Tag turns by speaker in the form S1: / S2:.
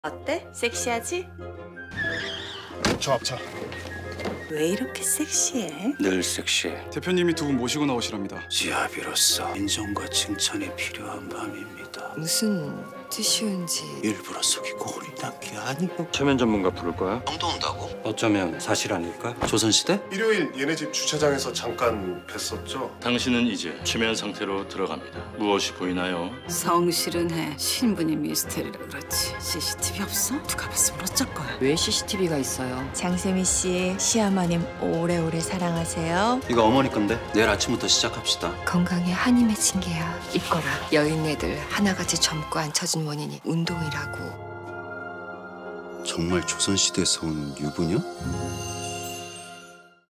S1: 어때? 섹시하지?
S2: 저 앞차.
S1: 왜 이렇게 섹시해?
S3: 늘 섹시해.
S2: 대표님이 두 분 모시고 나오시랍니다.
S3: 지아비로서 인정과 칭찬이 필요한 밤입니다.
S4: 무슨 뜻이온지.
S3: 일부러 속이고 혼이 난 게 아니고.
S5: 최면 전문가 부를 거야?
S3: 형도 온다고?
S5: 어쩌면 사실 아닐까?
S3: 조선시대?
S2: 일요일 얘네 집 주차장에서 잠깐 뵀었죠.
S6: 당신은 이제 최면 상태로 들어갑니다. 무엇이 보이나요?
S1: 성실은 해. 신분이 미스테리라 그렇지. CCTV 없어? 누가 봤으면 어쩔 거야?
S4: 왜 CCTV가 있어요?
S7: 장세미 씨, 시어머님 오래오래 사랑하세요.
S3: 이거 어머니 건데 내일 아침부터 시작합시다.
S4: 건강에 한이 맺힌 게야. 입거라. 여인네들 하나같이 젊고 안 처진 원인이 운동이라고.
S3: 정말 조선시대에서 온 유부녀?